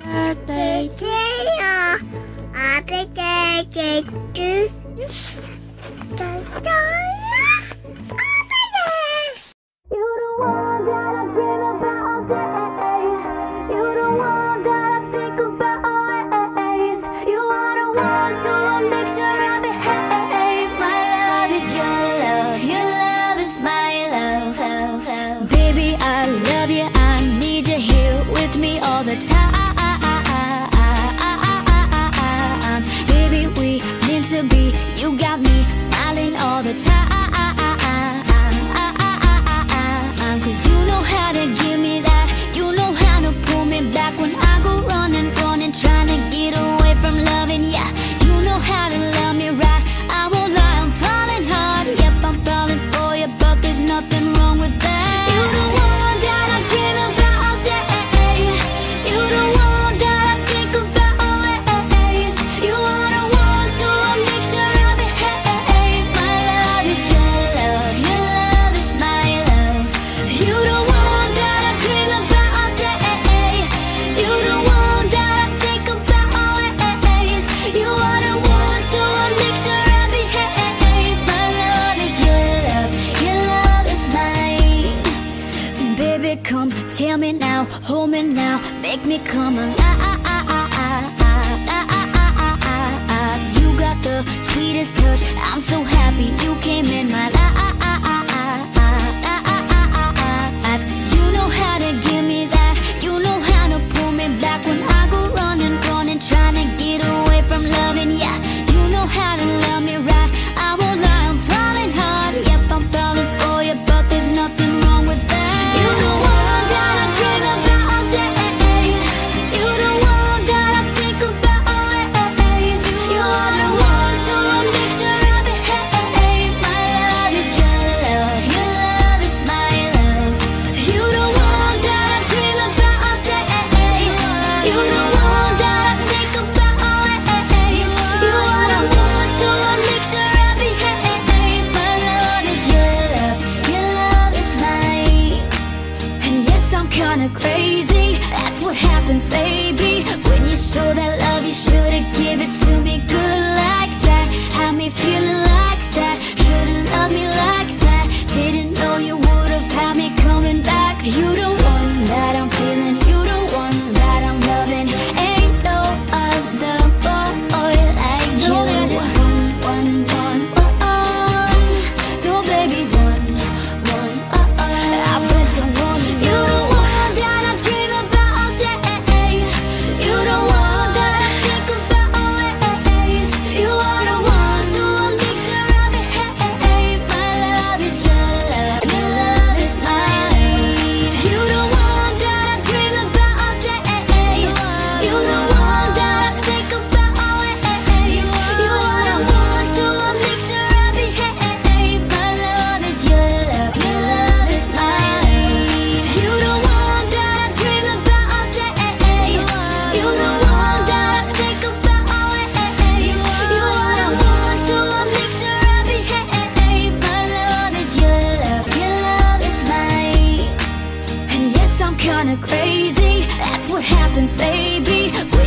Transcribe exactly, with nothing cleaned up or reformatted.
Happy day, happy day, day, day. You're the one that I dream about all day. You're the one that I think about always. You are the one, so I make sure I behave. My love is your love, your love is my love, love, love. Baby, I love you, I need you here with me all the time. Baby, we meant to be, you got me smiling all the time. Cause you know how to give me that. You know how to pull me back when I go running, running, trying to get away from loving. Yeah, you know how to love me right. I won't lie, I'm falling hard. Yep, I'm falling for you, but there's nothing wrong with that. You're the one that I dream about all day. You're the one that I think about always. You are the one, so I make sure I behave. My love is your love, your love is my love. You're the one that I dream about all day. You're the one that I think about always. You are the one, so I make sure I behave. My love is your love, your love is mine. Baby, come, tell me now, hold me now, make me come alive. You got the sweetest touch, I'm so happy you came in my life. Cause you know how to give me that. You know how to pull me back when I go running, running, trying to get away from loving. Yeah, you know how to love me right. I won't lie, I'm falling hard. Yep, I'm falling for you, but there's nothing wrong with that. You're the one that I dream about all day. You're the one that I think about always. You are the one, so I make sure I behave. My love is your love, your love is my love. You're the one that I dream about all day. You're the one that I think about always. You are the one, so I make sure I behave. My love is your love, your love is mine. And yes, I'm kinda crazy, that's what happens, baby. When you show that love, you should've give it to me good like that. Had me feeling like that, should've loved me like that. Didn't know you would've had me coming back. You the one that I'm feeling, you the one that I'm loving. Ain't no other boy like you. No, there's just one, one, one, one. No, baby, one, one, uh, uh. I bet you want me. You're the one that I dream about all day. You're the one that I think about always. You are the one, so I make sure I behave. My love is your love, your love is mine. You're the one that I dream about all day. You're the one that I think about always. You are the one, so I make sure I behave. My love is your love, your love is mine. You're the one that I dream about all day. You're the one that I think about always. You are the one, so I make sure I behave. My love is your love, your love is mine. And yes, I'm kinda crazy, that's what happens, baby.